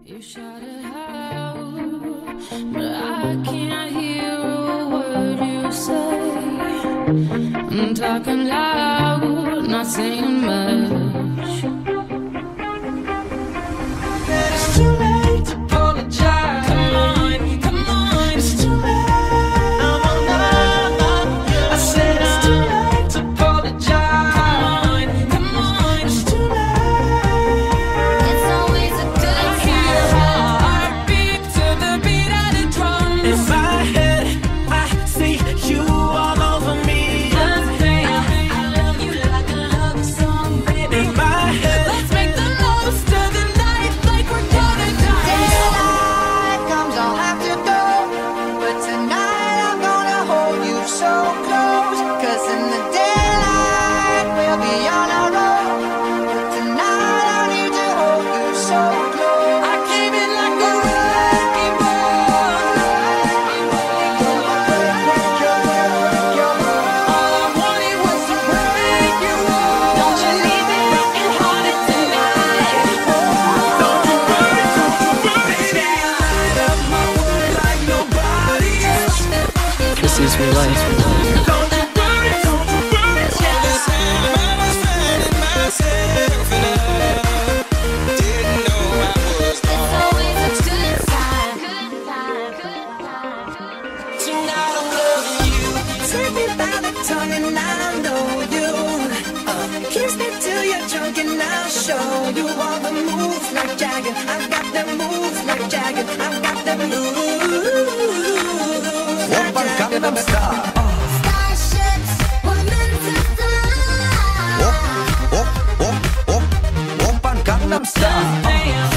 You shout it out, but I can't hear a word you say. I'm talking loud, not saying much. It's too late to apologize. Come on, it's too late. I said it's too late to apologize. Come on, it's too late. It's always a good time. I hear your heartbeat to the beat of the drum. In my head, I see you all over me. I love you like a love song, baby. In my head, let's make the most of the night like we're gonna die. Daylight comes, I'll have to go, but tonight I'm gonna hold you so close. 'Cause in the daylight we'll be on our own, but tonight I need to hold you so close. I came in like a wrecking ball. All I wanted was to break you off. Don't you leave me broken hearted tonight. Don't you worry, baby. I light up my world like nobody else. This is real life. Don't you worry, all this time I was finding myself and I didn't know I was It's always a good time. Tonight I'm loving you. Take me by the tongue and I know you. Kiss me till you're drunk and I'll show you all the moves like Jagger. I've got them moves like Jagger. I've got them moves like Jagger. Starships were meant to fly. Gangnam Style.